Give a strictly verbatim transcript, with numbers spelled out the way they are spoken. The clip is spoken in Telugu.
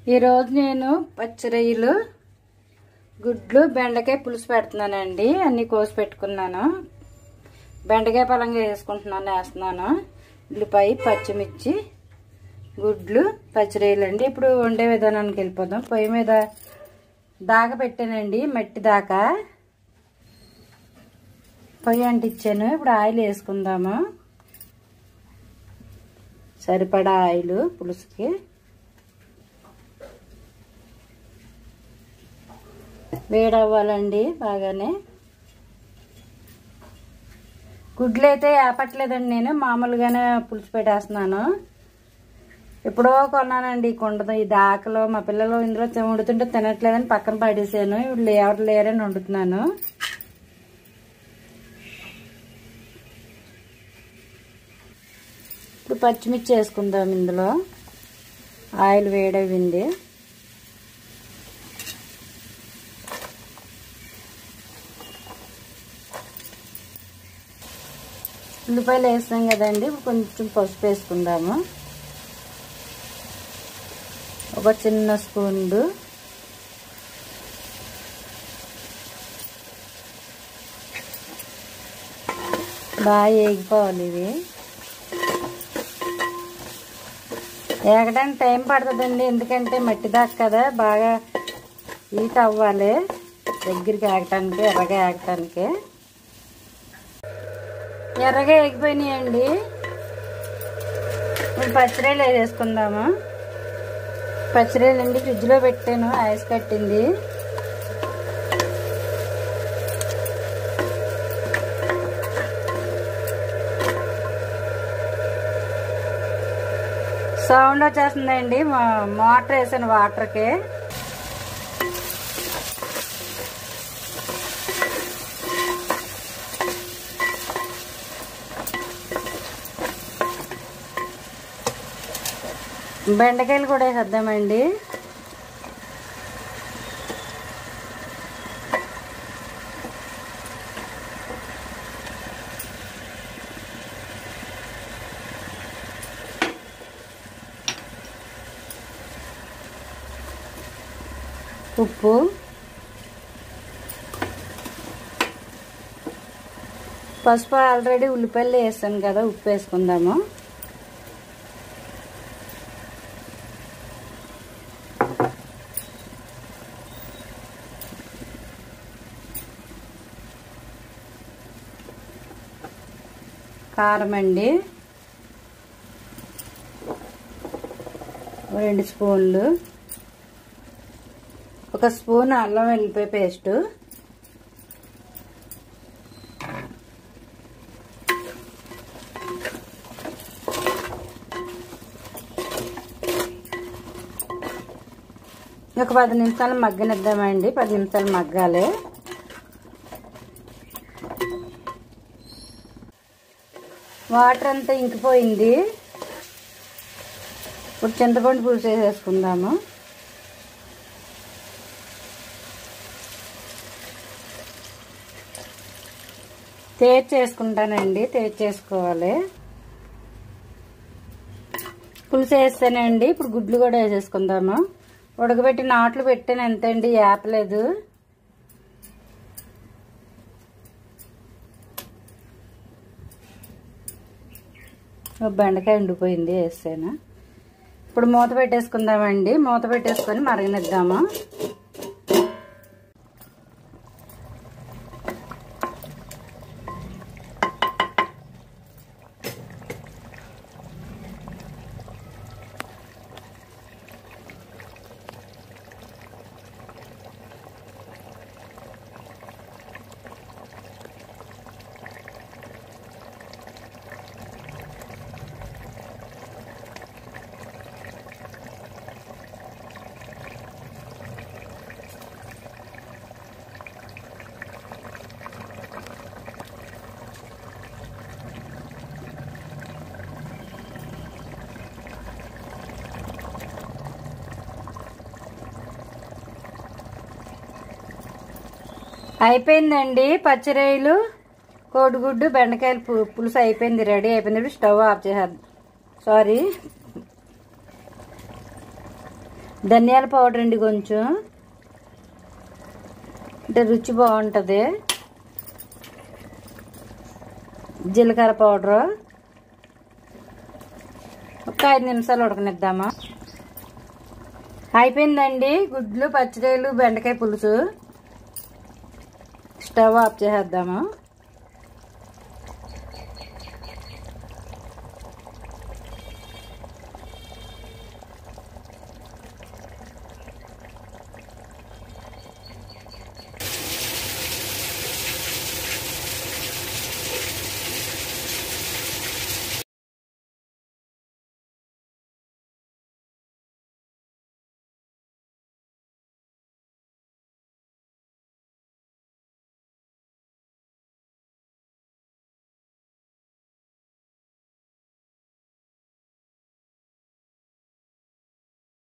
ఈరోజు నేను పచ్చిరొయ్యలు గుడ్లు బెండకాయ పులుసు పెడుతున్నానండి. అన్నీ కోసి పెట్టుకున్నాను. బెండకాయ పలంగా వేసుకుంటున్నాను వేస్తున్నాను ఉల్లిపాయ పచ్చిమిర్చి గుడ్లు పచ్చిరొయ్యలు అండి. ఇప్పుడు వండే విధానానికి వెళ్ళిపోదాం. పొయ్యి మీద దాక పెట్టానండి, మట్టి దాకా పొయ్యి అంటించాను. ఇప్పుడు ఆయిల్ వేసుకుందాము. సరిపడా ఆయిల్ పులుసుకి. వేడవ్వాలండి బాగానే. గుడ్లు అయితే ఆపట్లేదండి, నేను మామూలుగానే పులుసు పెట్టేస్తున్నాను. ఎప్పుడో కొన్నానండి ఈ కుండదు. ఈ దాకలో మా పిల్లలు ఇందులో వండుతుంటే తినట్లేదని పక్కన పడేసాను. ఇప్పుడు ఎవరు లేరని వండుతున్నాను. ఇప్పుడు పచ్చిమిర్చి వేసుకుందాం. ఇందులో ఆయిల్ వేడవింది. ఉల్లిపాయలు వేస్తాం కదండి, కొంచెం పసుపు వేసుకుందాము. ఒక చిన్న స్పూన్ బాగా వేగిపోవాలి. ఇవి వేగడానికి టైం పడుతుందండి, ఎందుకంటే మట్టి దాకా కదా, బాగా హీట్ అవ్వాలి దగ్గరికి వేగటానికి, ఎర్రగా వేగటానికి. ఎర్రగా ఎగిపోయినాయండి. ఇప్పుడు పచ్చిరొయ్యలు వేసుకుందాము. పచ్చిరొయ్యలు అండి ఫ్రిడ్జ్లో పెట్టాను, ఐస్ కట్టింది. సౌండ్ వచ్చేస్తుందండి, మోటార్ వేసాను వాటర్కి. బెండకాయలు కూడా వేసేద్దామండి. ఉప్పు, పసుపు ఆల్రెడీ ఉల్లిపాయలు వేసాను కదా, ఉప్పు వేసుకుందాము. కారం అండి రెండు స్పూన్లు. ఒక స్పూన్ అల్లం వెల్లిపాయ పేస్ట్, ఒక పది నిమిషాలు మగ్గనిద్దామండి. పది నిమిషాలు మగ్గాలి. వాటర్ అంతా ఇంకిపోయింది. ఇప్పుడు చింతపండు పులుసు వేసేసుకుందాము. తేచి చేసుకుంటానండి, తేచి చేసుకోవాలి. పులుసు వేస్తానండి. ఇప్పుడు గుడ్లు కూడా వేసేసుకుందాము. ఉడకబెట్టి నాట్లు పెట్టాను, ఎంతండి యాపలేదు. బెండకాయ ఉండిపోయింది, వేసాను. ఇప్పుడు మూత పెట్టేసుకుందామండి. మూత పెట్టేసుకొని మరగనిద్దాము. అయిపోయిందండి. పచ్చిరొయ్యలు కోడిగుడ్డు బెండకాయలు పులుసు అయిపోయింది, రెడీ అయిపోయింది. స్టవ్ ఆఫ్ చేసేద్దాం. సారీ, ధనియాల పౌడర్ అండి కొంచెం, అంటే రుచి బాగుంటుంది. జీలకర్ర పౌడరు ఒక ఐదు నిమిషాలు ఉడకనిద్దామా. అయిపోయిందండి గుడ్లు, పచ్చిరొయ్యలు, బెండకాయ పులుసు. స్టవ్ ఆఫ్ చేసేద్దాము.